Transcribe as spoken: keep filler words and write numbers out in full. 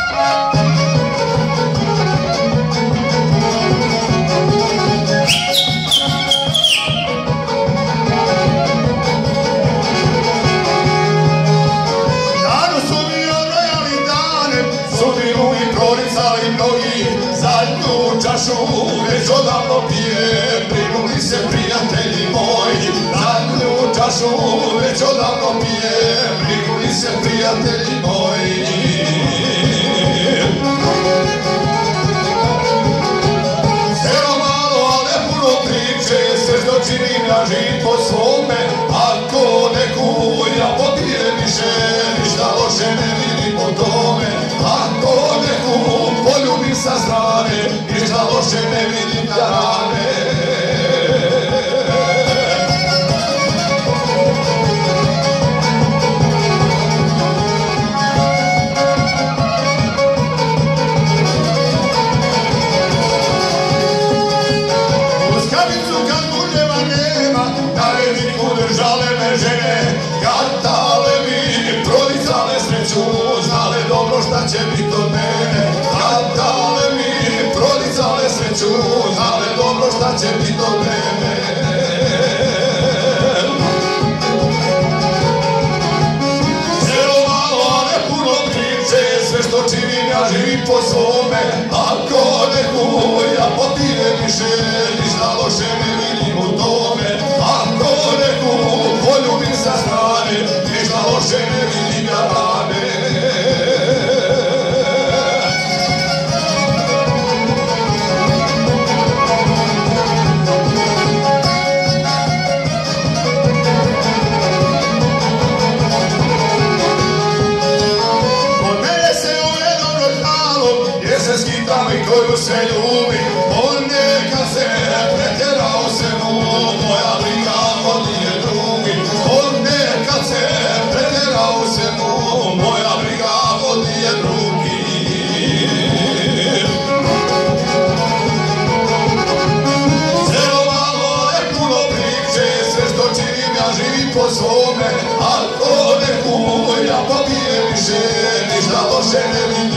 Već odavno pije, prinuli se prijatelji moji, zadnju čašu već odavno pije, prinuli se prijatelji moji. Evo malo, ale puno priče, sve što činim ja živim po svome, ako neku ja popije više, ništa loše ne vidim po tome, ako neku poljubim sa strane, ništa loše ne vidim da rane. Uz kavicu kad guževa nema, da je niku držale me žene, gatale mi, prolicale sreću, znale dobro šta će bit od mene, gatale mi, prolicale sreću, znale dobro šta će bit od mene. Evo malo, a ne puno priče, sve što činim ja živim po svome, ako neku ja popijem više, ništa loše ne vidim u tome, ako neku poljubim sa strane, ništa loše ne vidim ja rane. Koju se ljubi, on neka se pretjerao se mu, moja briga vodi je drugi. On neka se pretjerao se mu, moja briga vodi je drugi. Zelo malo ne puno priče, sve što činim ja živim po svome, ako neku ja popijem više, ništa loše ne vidim.